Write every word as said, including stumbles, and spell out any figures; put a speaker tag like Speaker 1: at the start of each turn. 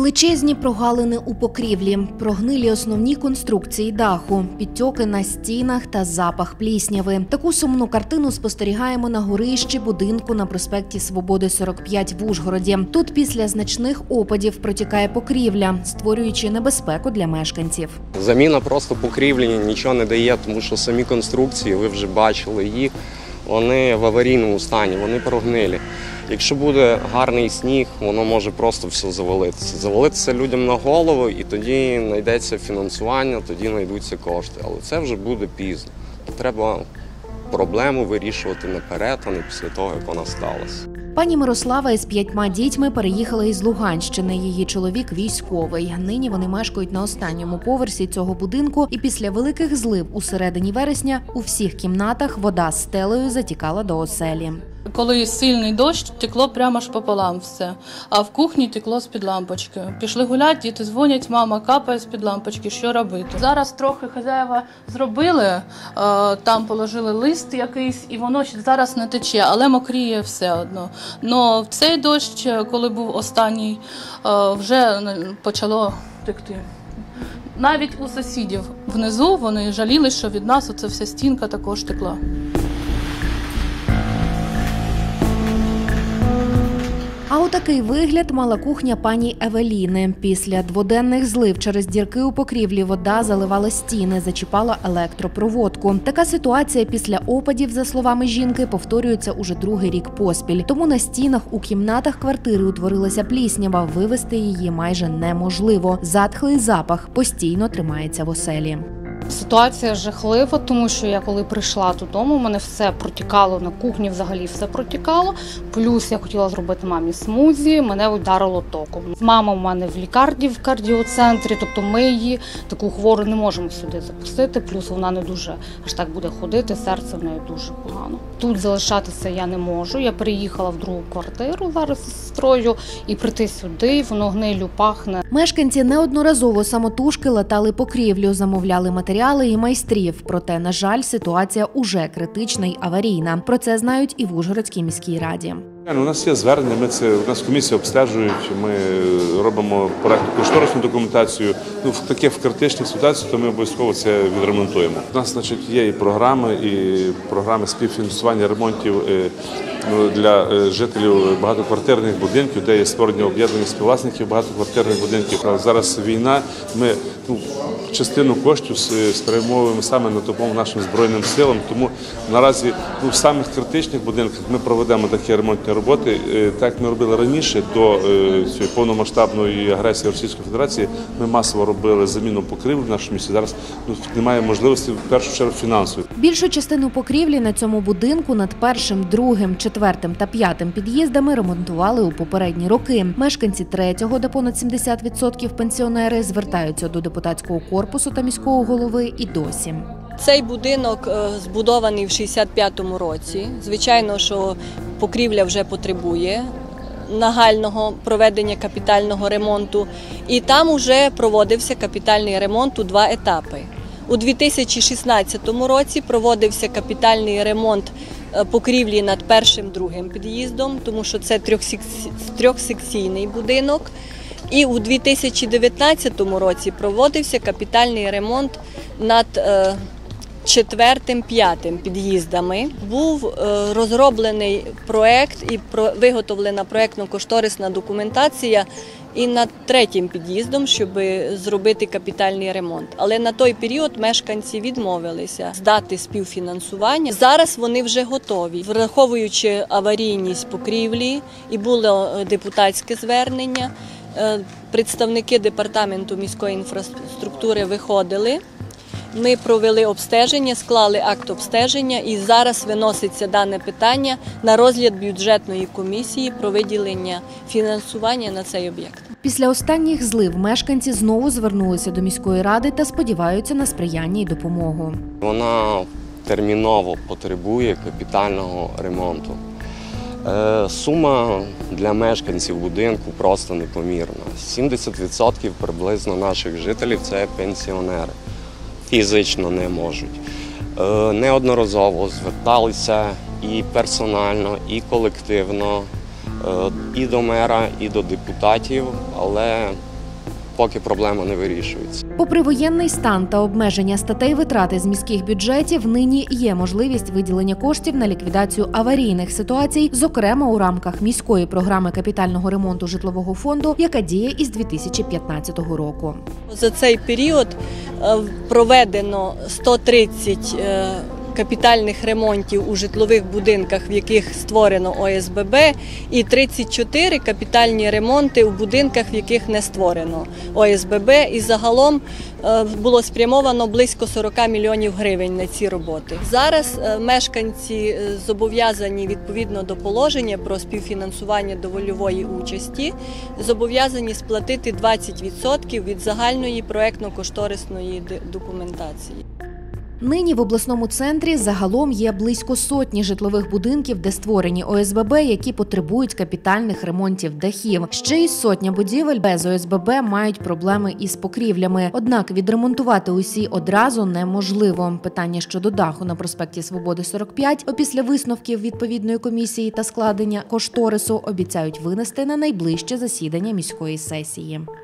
Speaker 1: Величезні прогалини у покрівлі, прогнилі основні конструкції даху, підтьоки на стінах та запах плісняви. Таку сумну картину спостерігаємо на горищі будинку на проспекті Свободи сорок п'ять в Ужгороді. Тут після значних опадів протікає покрівля, створюючи небезпеку для мешканців.
Speaker 2: Заміна просто покрівлі нічого не дає, тому що самі конструкції, ви вже бачили їх, вони в аварійному стані, вони прогнилі. Якщо буде гарний сніг, воно може просто все завалитися. Завалитися людям на голову, і тоді знайдеться фінансування, тоді знайдуться кошти. Але це вже буде пізно. Треба проблему вирішувати наперед, а не після того, як вона сталася.
Speaker 1: Пані Мирослава із п'ятьма дітьми переїхала із Луганщини. Її чоловік військовий. Нині вони мешкають на останньому поверсі цього будинку. І після великих злив у середині вересня у всіх кімнатах вода з стелею затікала до оселі.
Speaker 3: Коли сильний дощ, текло прямо аж пополам все, а в кухні текло з-під лампочки. Пішли гуляти, діти дзвонять, мама капає з-під лампочки, що робити. Зараз трохи хазяїва зробили, там положили лист якийсь, і воно зараз не тече, але мокріє все одно. Но в цей дощ, коли був останній, вже почало текти. Навіть у сусідів внизу вони жаліли, що від нас оця вся стінка також текла.
Speaker 1: А отакий вигляд мала кухня пані Евеліни. Після дводенних злив через дірки у покрівлі вода заливала стіни, зачіпала електропроводку. Така ситуація після опадів, за словами жінки, повторюється уже другий рік поспіль. Тому на стінах у кімнатах квартири утворилася пліснява, вивести її майже неможливо. Затхлий запах постійно тримається в оселі.
Speaker 4: Ситуація жахлива, тому що я коли прийшла додому, у мене все протікало, на кухні взагалі все протікало. Плюс я хотіла зробити мамі смузі, мене ударило током. Мама у мене в лікарні, в кардіоцентрі, тобто ми її, таку хвору, не можемо сюди запустити. Плюс вона не дуже аж так буде ходити, серце в неї дуже погано. Тут залишатися я не можу. Я переїхала в другу квартиру зараз з сестрою і прийти сюди, воно гнилю пахне.
Speaker 1: Мешканці неодноразово самотужки латали покрівлю, замовляли матеріали і майстрів. Проте, на жаль, ситуація уже критична й аварійна. Про це знають і в Ужгородській міській раді.
Speaker 5: У нас є звернення, ми це, у нас комісія обстежують, ми робимо проектно-кошторисну документацію. Ну, в таких критичних ситуаціях то ми обов'язково це відремонтуємо. У нас, значить, є і програми, і програми співфінансування ремонтів для жителів багатоквартирних будинків, де є створення об'єднання співвласників багатоквартирних будинків. Зараз війна, ми ну, частину коштів спрямовуємо саме на допомогу нашим Збройним силам, тому наразі ну, в самих критичних будинках ми проведемо такі ремонтні роботи. Так як ми робили раніше, до цієї повномасштабної агресії Російської Федерації, ми масово робили заміну покрівлі в нашому місті. Зараз ну, немає можливості, в першу чергу, фінансової.
Speaker 1: Більшу частину покрівлі на цьому будинку над першим, другим, четвертим та п'ятим під'їздами ремонтували у попередні роки. Мешканці третього, де понад сімдесят відсотків пенсіонери, звертаються до депутатського корпусу та міського голови і досі.
Speaker 6: Цей будинок збудований в шістдесят п'ятому році. Звичайно, що покрівля вже потребує нагального проведення капітального ремонту. І там вже проводився капітальний ремонт у два етапи. У дві тисячі шістнадцятому році проводився капітальний ремонт покрівлі над першим, другим під'їздом, тому що це трьохсекційний будинок. І у дві тисячі дев'ятнадцятому році проводився капітальний ремонт над четвертим, п'ятим під'їздами. Був розроблений проєкт і виготовлена проєктно-кошторисна документація і над третім під'їздом, щоб зробити капітальний ремонт. Але на той період мешканці відмовилися здати співфінансування. Зараз вони вже готові. Враховуючи аварійність покрівлі, і було депутатське звернення, представники департаменту міської інфраструктури виходили. Ми провели обстеження, склали акт обстеження і зараз виноситься дане питання на розгляд бюджетної комісії про виділення фінансування на цей об'єкт.
Speaker 1: Після останніх злив мешканці знову звернулися до міської ради та сподіваються на сприяння і допомогу.
Speaker 2: Вона терміново потребує капітального ремонту. Сума для мешканців будинку просто непомірна. сімдесят відсотків приблизно наших жителів – це пенсіонери. Фізично не можуть. Неодноразово зверталися і персонально, і колективно, і до мера, і до депутатів, але поки проблема не вирішується.
Speaker 1: Попри воєнний стан та обмеження статей витрати з міських бюджетів, нині є можливість виділення коштів на ліквідацію аварійних ситуацій, зокрема у рамках міської програми капітального ремонту житлового фонду, яка діє із дві тисячі п'ятнадцятого року.
Speaker 6: За цей період е, проведено сто тридцять е, капітальних ремонтів у житлових будинках, в яких створено О С Б Б, і тридцять чотири капітальні ремонти у будинках, в яких не створено О С Б Б. І загалом е, було спрямовано близько сорок мільйонів гривень на ці роботи. Зараз е, мешканці е, зобов'язані відповідно до положення про співфінансування довольової участі, зобов'язані сплатити двадцять відсотків від загальної проектно-кошторисної документації.
Speaker 1: Нині в обласному центрі загалом є близько сотні житлових будинків, де створені О С Б Б, які потребують капітальних ремонтів дахів. Ще й сотня будівель без О С Б Б мають проблеми із покрівлями. Однак відремонтувати усі одразу неможливо. Питання щодо даху на проспекті Свободи сорок п'ять опісля висновків відповідної комісії та складення кошторису обіцяють винести на найближче засідання міської сесії.